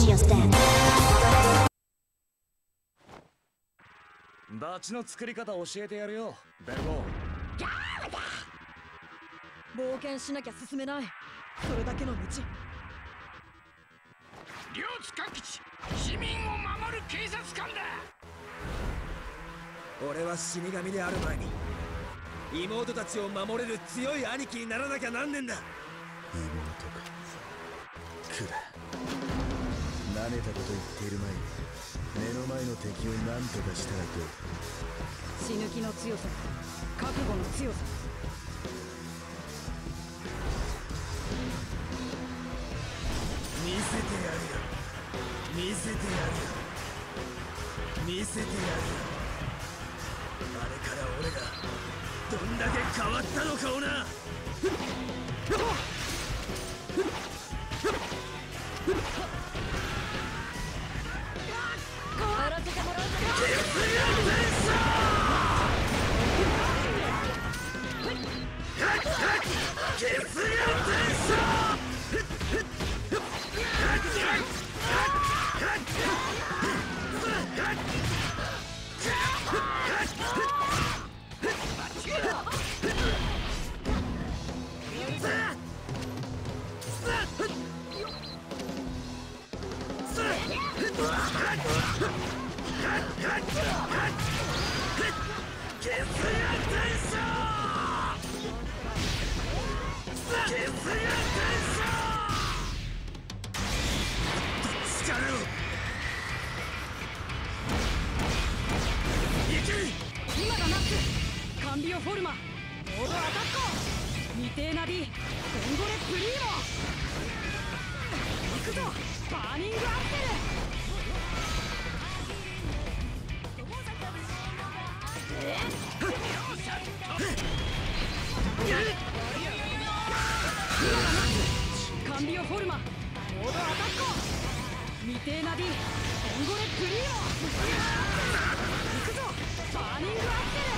your stand. バチの作り方教えてやるよ、ベルゴ。 冒険しなきゃ進めない。それだけの道。 両津各地、市民を守る警察官だ。 俺は死神である前に妹たちを守れる強い兄貴にならなきゃなんねんだ。 妹か。くだ。舐めたこと言っている前に目の前の敵を何とかしたらどうだ。 死ぬ気の強さ、覚悟の強さ。 見せてやるよ、見せてやるよ、見せてやるよ。あれから俺がどんだけ変わったのかをな。 やらせてもらうぞ。今がナッツ、カンビオフォルマ、モードアタッコ、未定な D、ベンゴレプリーモ。行くぞ、バーニングアクセル。カンビオフォルマ、モードアタッコ、未定な D、ベンゴレプリーモ。行くぞ、バーニングアクセル。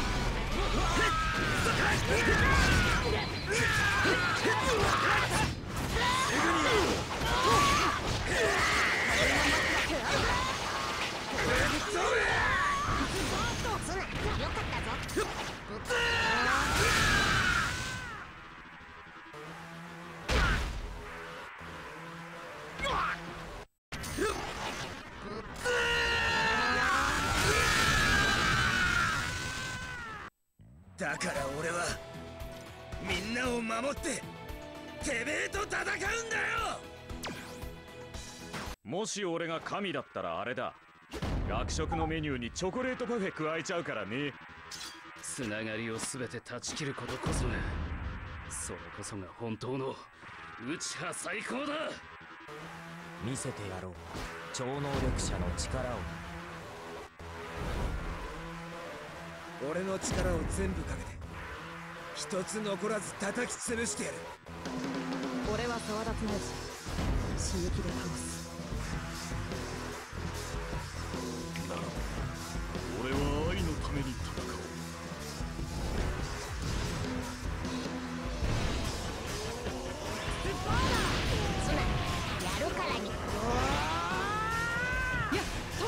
だから俺はみんなを守っててめえと戦うんだよ。 もし俺が神だったらあれだ、学食のメニューにチョコレートパフェ加えちゃうからね。 つながりを全て断ち切ることこそが、それこそが本当の内派最高だ。 見せてやろう、超能力者の力を。 俺の力を全部かけて一つ残らず叩き潰してやる。 俺は沢田つも死ぬ気で倒す。 ならば俺は愛のために戦おう。 そらやるからに。 やっと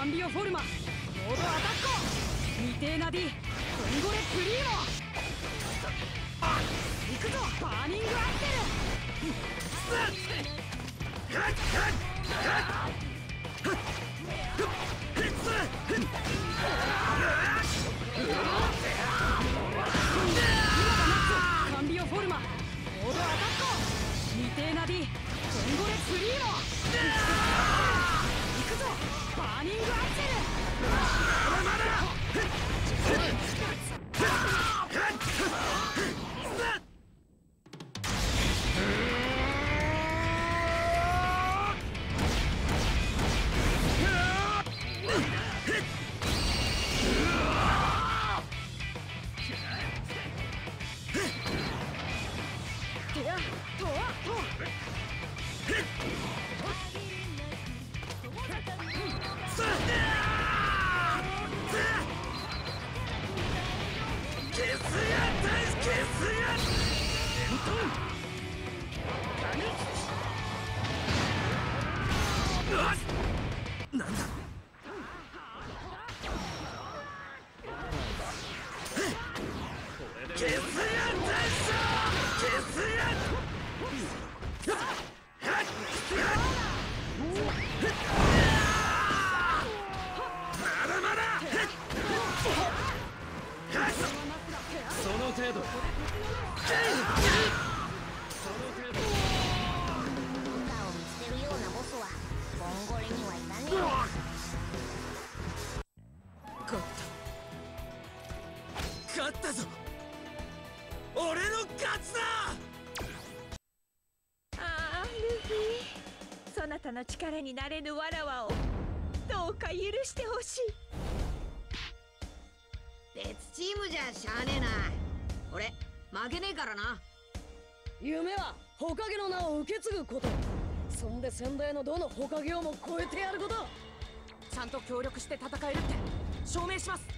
ンビオフォルマモードアタッコ未定な D コンゴレプリーモ行くぞバーニングアクセルカンビオフォルマモードアタッコ未定な D コンゴレプリーモ行くぞバーニングアクセル勝ったぞ。俺の勝つだ。 ああ、ルフィ、そなたの力になれぬわらわをどうか許してほしい。 別チームじゃしゃあねえな。俺負けねえからな。 夢は火影の名を受け継ぐこと。そんで先代のどの火影をも超えてやること。ちゃんと協力して戦えるって証明します。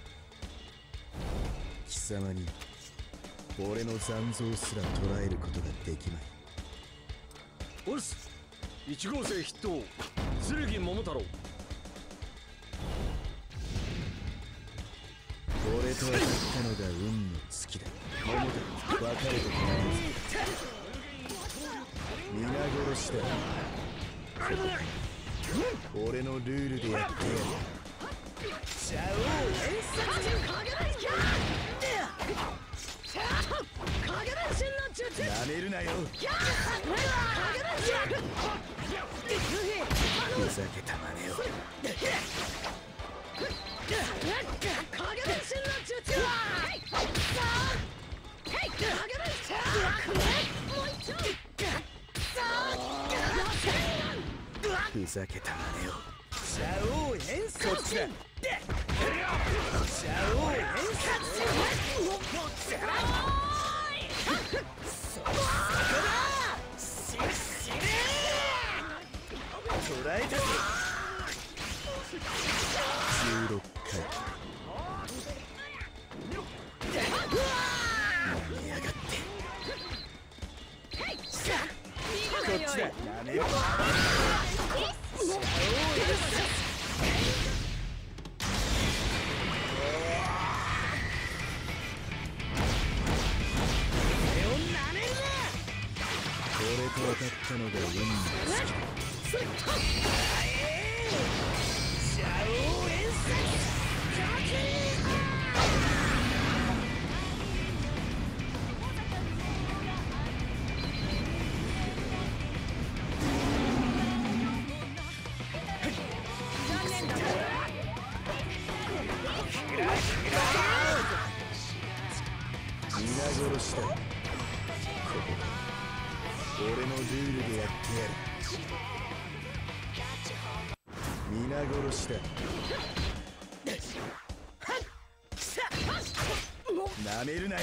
貴様に俺の残像すら捉えることができまい。 おっす、1号生筆頭剣桃太郎。 俺と当たったのが運の尽きだ。桃太郎、別れてくれないぞ。皆殺しだ。俺のルールでやってやる。シャオ連殺中影のキャ影の真の術。なめるなよ。ふざけた真似を。影の真の術。ふざけた真似を。シャオ連殺。こっちだ。シャオ連殺。捕らえたぜ。16回。逃げやがって。こっちだ。やめよう。俺と当たったのが運の尽きだ。シャオ連殺。皆殺しだ。ここ俺のルールでやってやる。皆殺しだ。なめるなよ。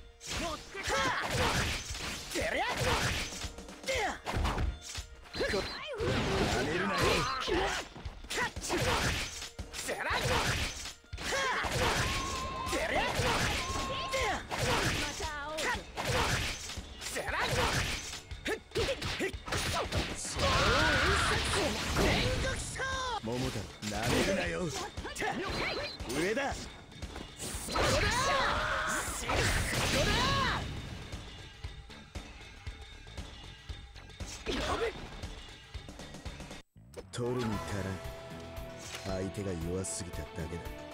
なめるなよ。桃太郎、なめるなよ。 う。上だ。取るに足らん。相手が弱すぎただけだ。